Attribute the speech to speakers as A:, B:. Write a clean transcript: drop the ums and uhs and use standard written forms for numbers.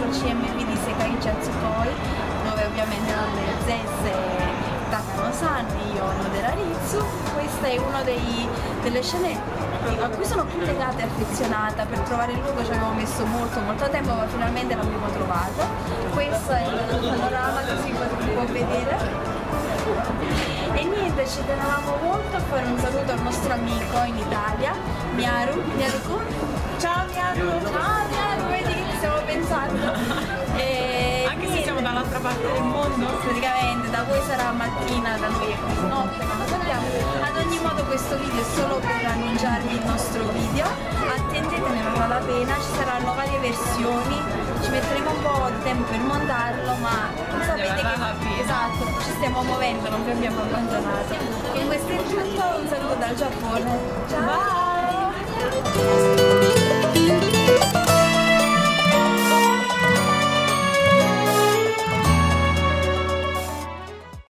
A: CMV di Sekai Chatsukoi, dove ovviamente Nonde e Zez e Takano-san e io Nodera Ritsu. Questa è una delle scene a cui sono più legata e affezionata. Per trovare il luogo ci avevo messo molto tempo, ma finalmente l'abbiamo trovato. Questo è il panorama che si può vedere. E niente, ci tenevamo molto a fare un saluto al nostro amico in Italia, Miaru-kun. Ciao Miaru! Ciao Miaru, vedi che stiamo pensando?
B: Anche se siamo dall'altra parte del mondo.
A: Praticamente da voi sarà mattina, da noi è notte, non lo sappiamo. Ad ogni modo questo video è solo per annunciarvi il nostro video. Attendetene, ne vale la pena, ci saranno varie versioni, ci metteremo un po' di tempo per montarlo, ma sapete che esatto, ci stiamo muovendo, non vi abbiamo abbandonato. E questo è tutto, un saluto dal Giappone. Ciao! Bye.